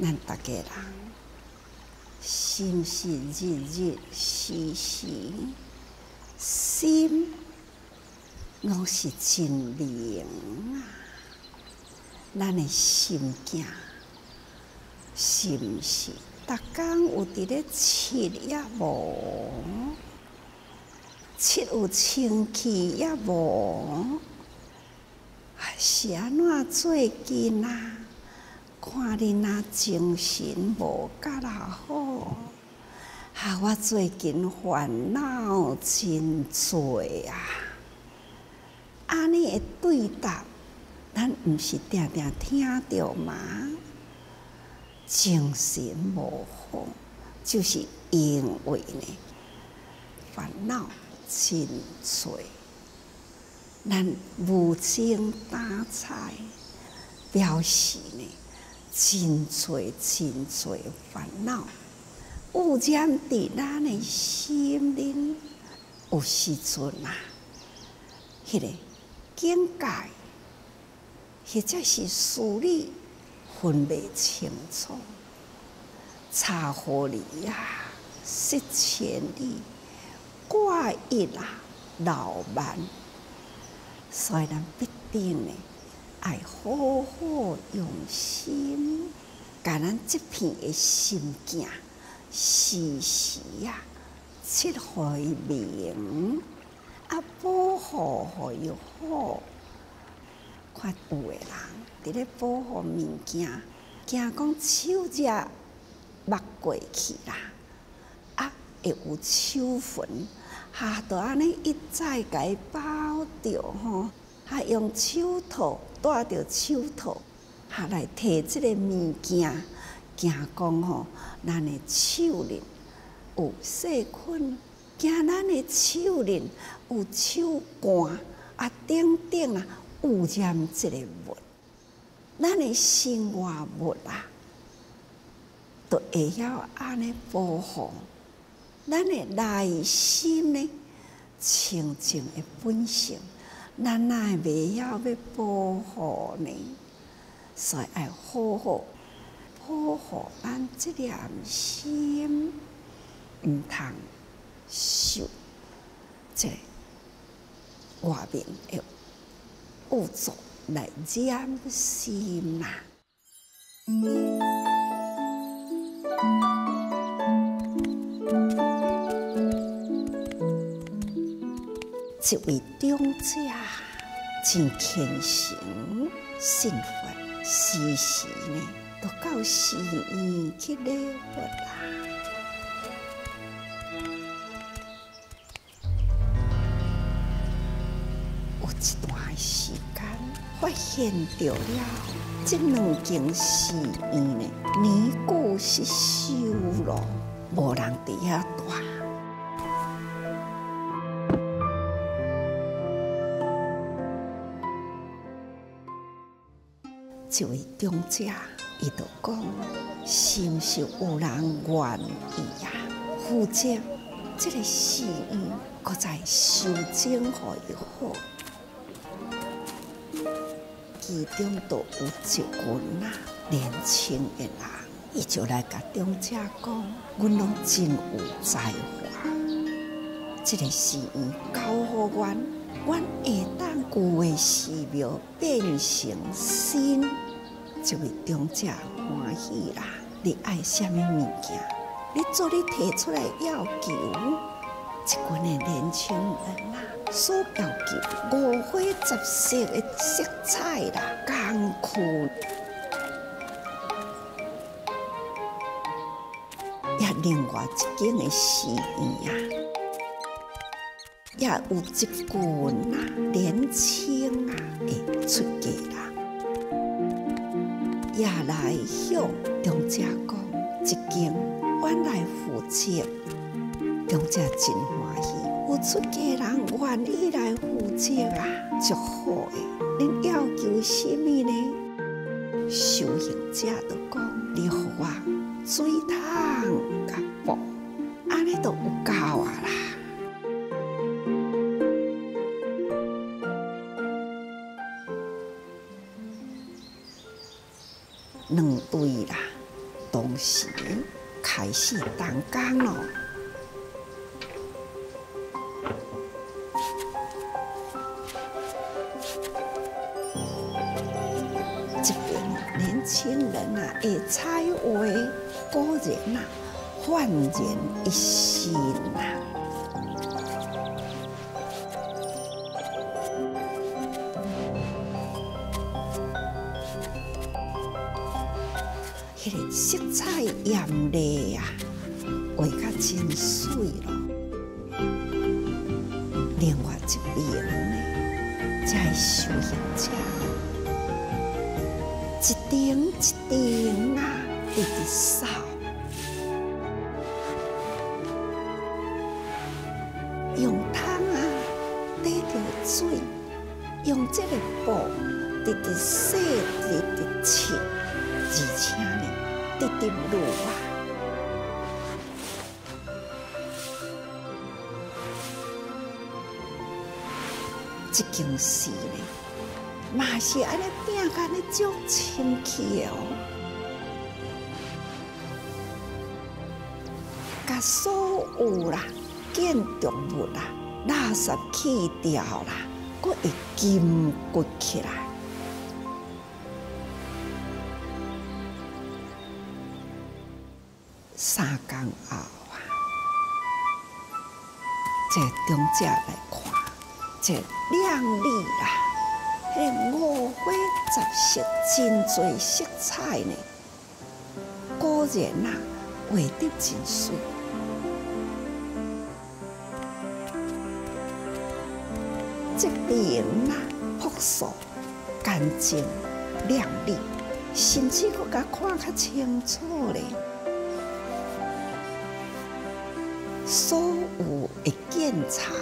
咱大家人心是日日时时，心拢是真明啊！咱的心境是毋是逐工有伫咧七也无？七有清气也无？还是安怎最近啊？看你那精神无甲啦好，我最近烦恼真多啊！安尼的对答，咱毋是定定听着吗？精神无好，就是因为呢烦恼真多，咱无精打采，表示呢。真多烦恼，污染伫咱的心灵。有时阵啊，迄个境界，或者是事理分袂清楚，差互你呀，失千里，挂一啊老慢。所以咱必定呢。爱好好用心，甲咱这片的心境，时时啊，切互伊明，保护互伊好。看有的人伫咧保护物件，惊讲手只抹过去啦，会有手痕，就安尼一再甲伊包着吼。用手套带着手套，来摕即个物件，惊讲吼，咱的手里有细菌，惊咱的手里有手汗，等等啊，污染即个物，咱的生活物啊，都会晓安尼保护咱的内心呢，清净的本性。咱哪会袂晓要保护呢？所以爱好好保护咱这粒心，毋通受这外面的恶作来染心呐。一位长者真虔诚信佛，时时呢都到寺院去礼佛啦。有一段时间，发现到了这两间寺院呢，年久失修咯，无人伫遐住。这位长者，伊就讲，是毋是有人愿意负责这个寺院，搁再修整互伊好？其中都有一群年轻的人，伊就来甲长者讲，阮拢真有才华，这个寺院交互阮会当旧的寺庙变成新。这位长者欢喜啦！你爱什么物件？你做你提出来要求，这群的年轻人所要求五花十色的色彩啦，工具，也另外一间的寺院也有一群年轻会出家啦。也来向长者讲，一间阮来负责。长者真欢喜，有出家人愿意来负责足好诶。恁要求什么呢？修行者就讲，你互我水桶甲布，安尼都有够啦。两对啦， 同时开始动工咯。这边年轻人啊，会彩绘，果然啊，焕然一新啊。迄个色彩艳丽啊，画甲真水咯。另外一边呢，才是修行者，一顶一顶啊，直直扫，用汤啊滴着水，用这个布直直洗，直直切，而且呢，直直卤啊。这件事呢，嘛是安尼拼甲安尼足清气的哦。甲所有啦建筑物啦垃圾去掉啦，佫会金骨起来。3工后啊，这中者来看。这亮丽啦，迄个五花杂色，真侪色彩呢。果然啊，画得真水。这边啊，朴素、干净、亮丽，甚至佫甲看较清楚咧。所有的建材。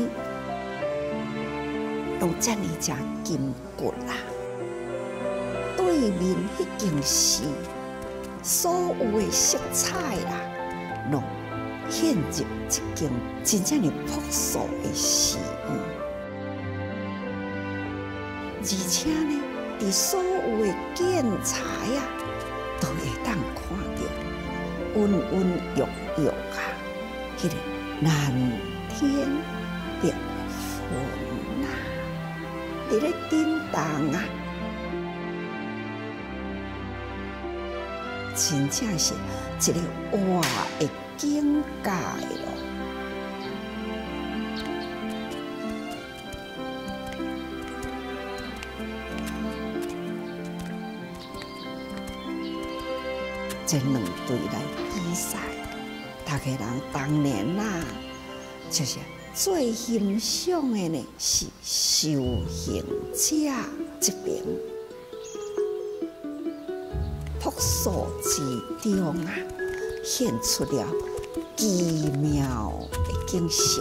拢遮尔只金骨啦，对面迄件事，所有的色彩啦，拢献入一件真正的朴素的事物，而且呢，伫所有的建材啊，都会当看到温温郁郁啊，迄个蓝天白云。伫咧叮当啊，真正是一个活的境界咯。这两队来比赛，大家人当年啦，就是最欣赏的呢是修行者这边朴素之中啊，显出了奇妙的景色。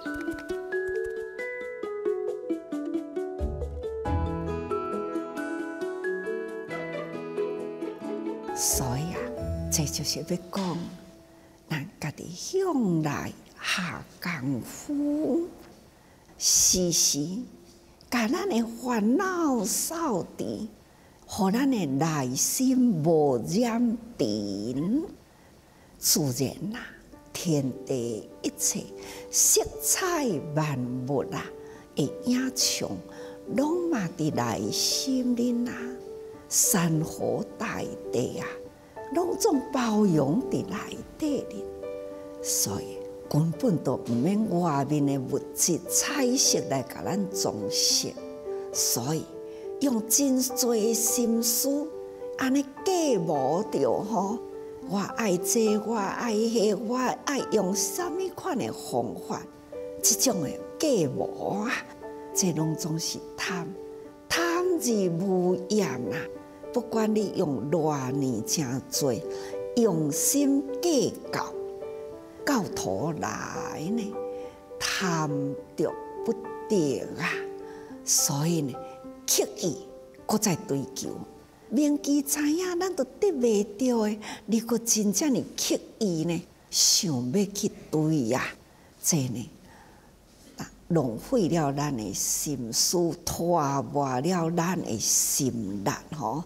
所以啊，这就是要讲，咱家己向内下功夫，时时把咱的烦恼扫除，互咱的内心无染尘，自然啊，天地一切色彩万物啊，的影像，拢嘛伫内心里啊，山河大地啊，拢总包容伫内底里，所以。根本都唔免外面的物质彩色来甲咱装饰，所以用真多心思，安尼计无着吼。我爱这，我爱迄，我爱用什么款的方法？这种的计无啊，这拢总是贪而无厌啊！不管你用偌年真多，用心计较。到头来呢，贪着不得啊，所以呢，刻意搁再追求，明知知影咱都得袂到的，你搁真正的刻意呢，想要去追啊，这呢，浪费了咱的心思，拖磨了咱的心力吼，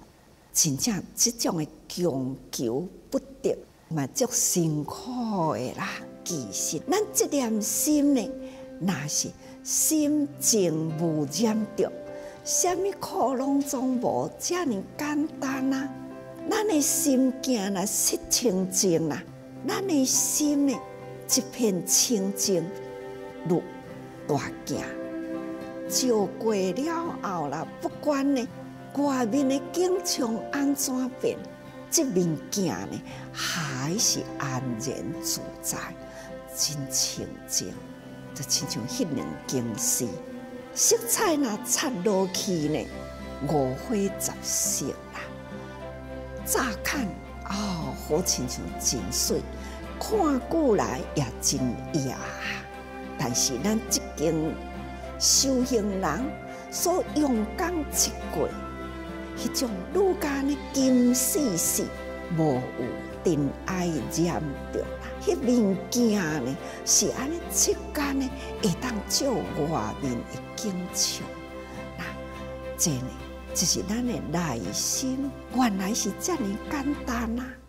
真正即种的强求不得，嘛足辛苦的啦。其实，咱这念心呢，若是心静无染着，什么苦拢总无遮尔简单啊！咱的心境若是清净啦，咱的心呢一片清净，如大镜照过了后啦，不管呢外面的景象安怎变，这面镜呢还是安然自在，真清净。就亲像迄两件事，色彩若擦落去呢，五花十色啦。乍看哦，好亲像真水，看久来也真雅。但是咱这间修行人所用功一过，迄种愈加呢金细细，无有尘埃染着啦。迄面镜呢是安尼切间呢，会当照外面的景象。那这呢，就是咱的内心，原来是这么简单啊！